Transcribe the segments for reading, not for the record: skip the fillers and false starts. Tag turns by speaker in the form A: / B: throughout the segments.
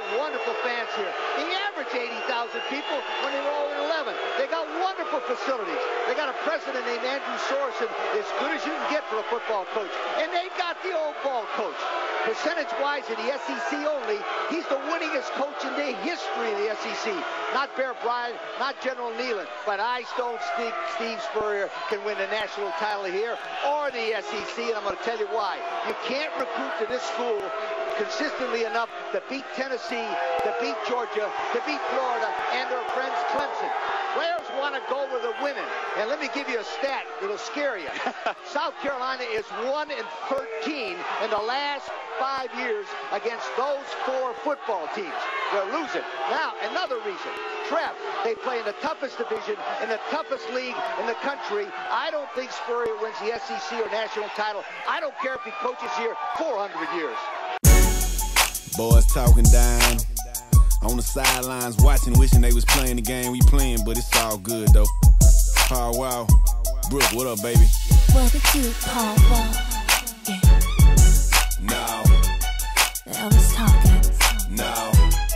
A: wonderful fans here. They average 80,000 people when they were all in 11. They got wonderful facilities. They got a president named Andrew Sorensen, as good as you can get for a football coach. And they got the old ball coach. Percentage-wise in the SEC only, he's the winningest coach in the history of the SEC. Not Bear Bryant, not General Nealon, but I don't think Steve Spurrier can win a national title here or the SEC, and I'm going to tell you why. You can't recruit to this school consistently enough to beat Tennessee, to beat Georgia, to beat Florida, and their friends Clemson. Players want to go where they're winning. And let me give you a stat that'll scare you. South Carolina is 1-13 in the last 5 years against those 4 football teams. They're losing. Now, another reason. Trev, they play in the toughest division, in the toughest league in the country. I don't think Spurrier wins the SEC or national title. I don't care if he coaches here 400 years.
B: Boys talking down on the sidelines, watching, wishing they was playing the game we playing, but it's all good though. Paul Wow, Brooke, what up, baby?
C: What it do, Paul Wow? Yeah.
B: No.
C: I was talking.
B: No.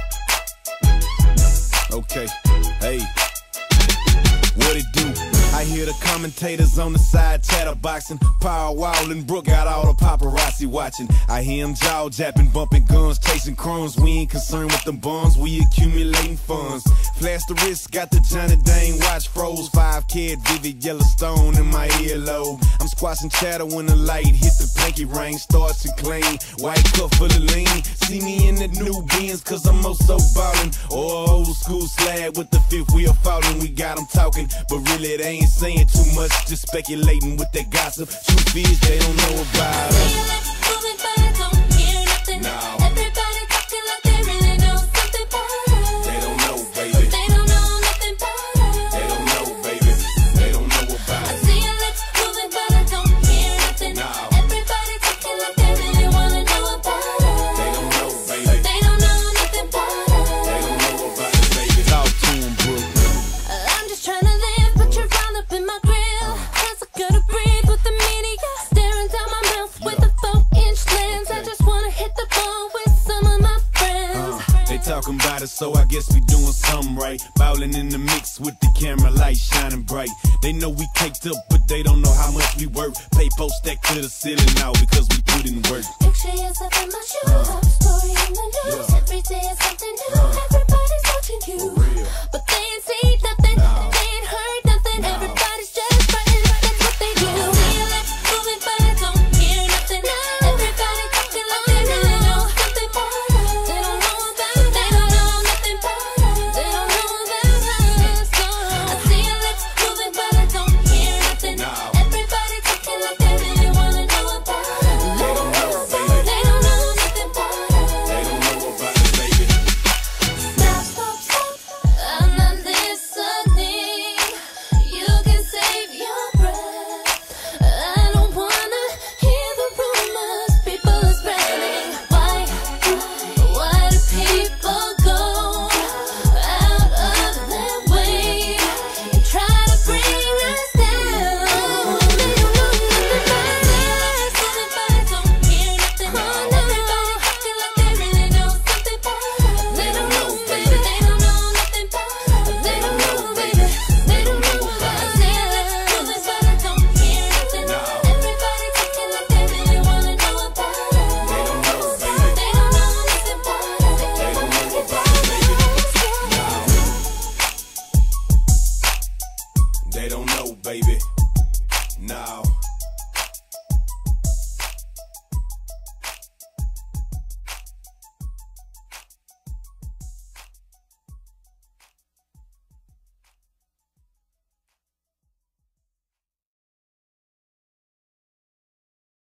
B: Okay, hey. What it do? I hear the commentators on the side chatterboxing. Paul Wall and Brooke got all the paparazzi watching. I hear them jaw-japping, bumping guns, chasing crumbs. We ain't concerned with them bums, we accumulating funds. Flash the wrist, got the Johnny Dane watch froze. 5 vivid Yellowstone in my earlobe. I'm squashing chatter when the light hit the pinky ring. Starts to clean, white cup full of lean. See me in the new Benz, cause I'm so ballin'. Or old school slab with the 5th wheel falling. We got them talking, but really they ain't saying too much, just speculating with that gossip. Truth is, they don't know about us.
C: Moving, but I don't hear nothing.
B: No.
C: Everybody talking like they really know something about us.
B: They don't know, baby.
C: They don't know nothing about us.
B: They don't know, baby. They don't know about
C: I
B: us.
C: see your lips moving, but I don't hear nothing.
B: No.
C: Everybody talking like they really wanna know about us.
B: They don't know, baby.
C: They don't know nothing about us.
B: They don't know about us, baby. Talk to them, Brooke.
C: I'm just trying to live, but you're round up in my grill. Cause I gotta breathe with the media staring down my mouth with a 4-inch lens. I just wanna hit the ball with some of my friends.
B: They talking about it, so I guess we doing something right. Bowling in the mix with the camera light shining bright. They know we caked up, but they don't know how much we work. Paper stacked to the ceiling now because we put in work.
C: Picture yourself in my shoes, top story in the news. Every day is something new. Everybody's watching you, but they ain't see